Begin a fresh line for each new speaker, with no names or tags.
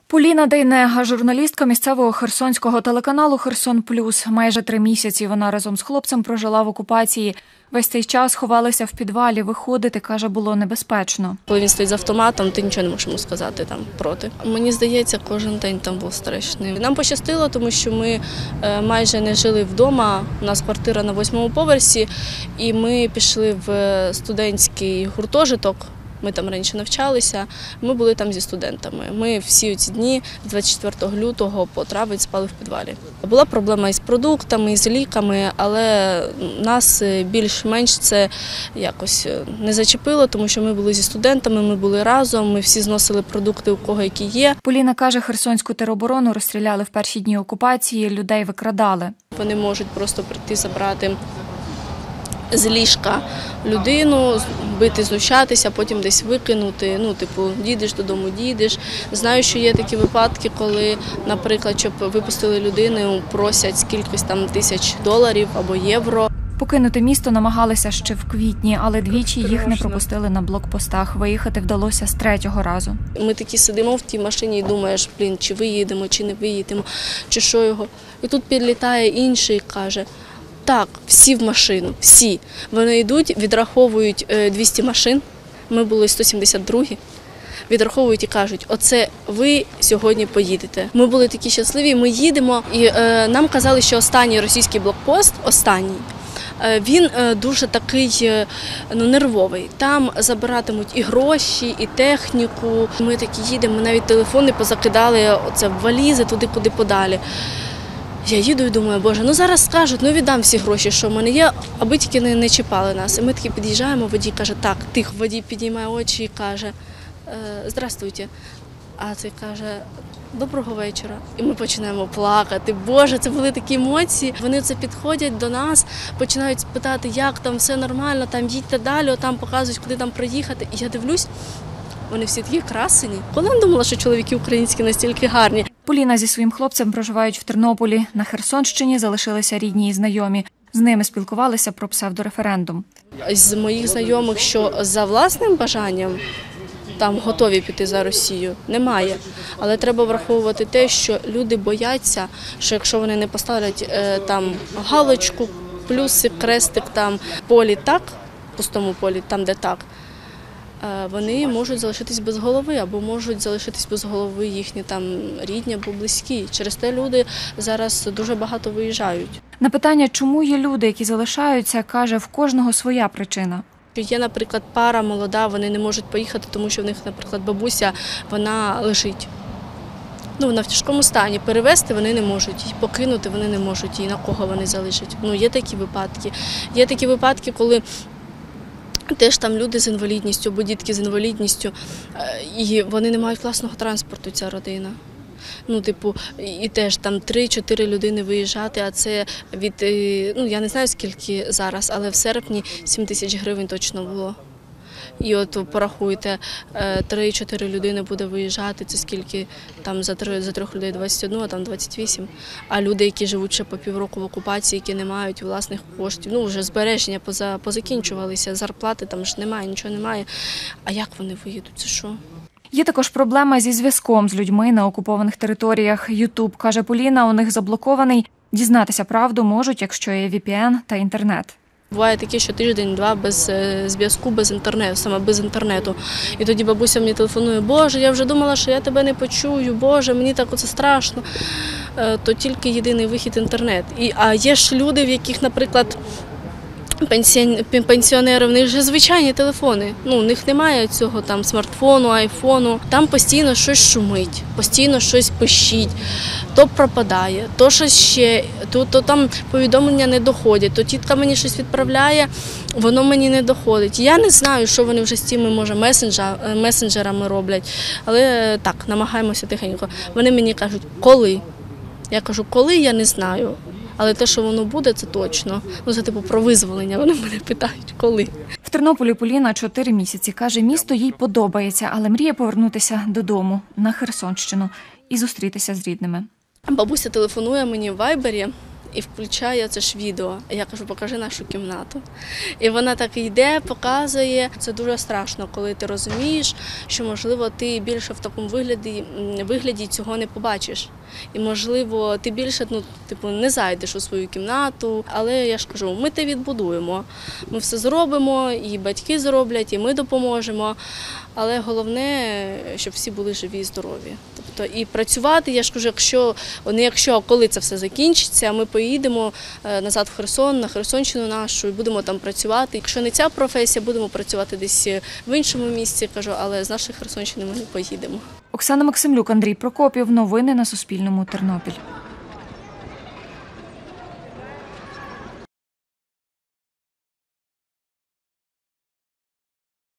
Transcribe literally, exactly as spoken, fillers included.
Поліна Дейнега – журналістка місцевого херсонського телеканалу «Херсон Плюс». Майже три місяці вона разом з хлопцем прожила в окупації. Весь цей час ховалися в підвалі, виходити, каже, було небезпечно.
Коли він стоїть з автоматом, ти нічого не можеш йому сказати там проти. Мені здається, кожен день там був страшний. Нам пощастило, тому що ми майже не жили вдома. У нас квартира на восьмому поверсі, і ми пішли в студентський гуртожиток. Ми там раніше навчалися, ми були там зі студентами. Ми всі ці дні з двадцять четвертого лютого по травень спали в підвалі. Була проблема із продуктами, з ліками, але нас більш-менш це якось не зачепило, тому що ми були зі студентами, ми були разом, ми всі зносили продукти, у кого які є.
Поліна каже, херсонську тероборону розстріляли в перші дні окупації, людей викрадали.
Вони можуть просто прийти забрати з ліжка людину, бити, знущатися, потім десь викинути. Ну, типу, дійдеш додому, дійдеш. Знаю, що є такі випадки, коли, наприклад, щоб випустили людину, просять скількись там тисяч доларів або євро.
Покинути місто намагалися ще в квітні, але двічі їх не пропустили на блокпостах. Виїхати вдалося з третього разу.
Ми такі сидимо в тій машині і думаєш, блін, чи виїдемо, чи не виїдемо, чи що його. І тут підлітає інший і каже: так, всі в машину, всі. Вони йдуть, відраховують двісті машин, ми були сто сімдесят другі, відраховують і кажуть: оце ви сьогодні поїдете. Ми були такі щасливі, ми їдемо, і е, нам казали, що останній російський блокпост, останній, е, він е, дуже такий е, ну, нервовий. Там забиратимуть і гроші, і техніку. Ми такі їдемо, ми навіть телефони позакидали оце в валізи туди, куди подалі. Я їду і думаю, боже, ну зараз скажуть, ну віддам всі гроші, що в мене є, аби тільки не, не чіпали нас. І ми таки під'їжджаємо, водій каже: так, тихо. Водій підіймає очі і каже: здравствуйте. А цей каже: доброго вечора. І ми починаємо плакати. Боже, це були такі емоції. Вони це підходять до нас, починають питати, як там, все нормально, там їдьте далі, там показують, куди там проїхати. І я дивлюсь, вони всі такі красені. Коли я думала, що чоловіки українські настільки гарні.
Поліна зі своїм хлопцем проживають в Тернополі. На Херсонщині залишилися рідні і знайомі. З ними спілкувалися про псевдореферендум.
З моїх знайомих, що за власним бажанням там готові піти за Росію, немає. Але треба враховувати те, що люди бояться, що якщо вони не поставлять е, там галочку, плюсик, крестик там в полі так, в пустому полі, там де так, вони можуть залишитись без голови, або можуть залишитись без голови їхні там рідні або близькі. Через те люди зараз дуже багато виїжджають.
На питання, чому є люди, які залишаються, каже, в кожного своя причина.
Є, наприклад, пара молода, вони не можуть поїхати, тому що в них, наприклад, бабуся, вона лежить. Ну, вона в тяжкому стані. Перевезти вони не можуть, її покинути вони не можуть, і на кого вони залишать. Ну, є такі випадки. Є такі випадки, коли теж там люди з інвалідністю, або дітки з інвалідністю, і вони не мають власного транспорту, ця родина. Ну, типу, і теж там три-чотири людини виїжджати, а це від, ну, я не знаю скільки зараз, але в серпні сім тисяч гривень точно було. І от порахуйте, три-чотири людини буде виїжджати, це скільки там за, три, за трьох людей двадцять один, а там двадцять вісім. А люди, які живуть ще по півроку в окупації, які не мають власних коштів, ну вже збереження поза, позакінчувалися, зарплати там ж немає, нічого немає. А як вони виїдуть, це що?
Є також проблема зі зв'язком з людьми на окупованих територіях. Ютуб, каже Поліна, у них заблокований. Дізнатися правду можуть, якщо є ві пі ен та інтернет.
Буває таке, що тиждень-два без зв'язку, без інтернету, саме без інтернету. І тоді бабуся мені телефонує: Боже, я вже думала, що я тебе не почую, Боже, мені так оце страшно. То тільки єдиний вихід – інтернет. І, а є ж люди, в яких, наприклад, пенсіонери, в них вже звичайні телефони. Ну, у них немає цього там смартфону, айфону. Там постійно щось шумить, постійно щось пищить, то пропадає, то щось ще, то, то там повідомлення не доходять, то тітка мені щось відправляє, воно мені не доходить. Я не знаю, що вони вже з цими, може, месенджерами роблять, але так, намагаємося тихенько. Вони мені кажуть: коли? Я кажу: коли, я не знаю. Але те, що воно буде, це точно. Ну, це типу про визволення, вони мене питають, коли.
В Тернополі Поліна чотири місяці. Каже, місто їй подобається, але мріє повернутися додому, на Херсонщину, і зустрітися з рідними.
Бабуся телефонує мені в вайбері і включає це ж відео. Я кажу, покажи нашу кімнату. І вона так йде, показує. Це дуже страшно, коли ти розумієш, що, можливо, ти більше в такому вигляді, вигляді цього не побачиш. І, можливо, ти більше ну, типу, не зайдеш у свою кімнату. Але я ж кажу, ми те відбудуємо. Ми все зробимо, і батьки зроблять, і ми допоможемо. Але головне, щоб всі були живі і здорові. Тобто і працювати, я ж кажу, якщо, не якщо, а коли це все закінчиться, ми поїдемо назад в Херсон, на Херсонщину нашу, і будемо там працювати. Якщо не ця професія, будемо працювати десь в іншому місці, кажу, але з нашої Херсонщини ми не поїдемо.
Оксана Максимлюк, Андрій Прокопів. Новини на Суспільному. Тернопіль.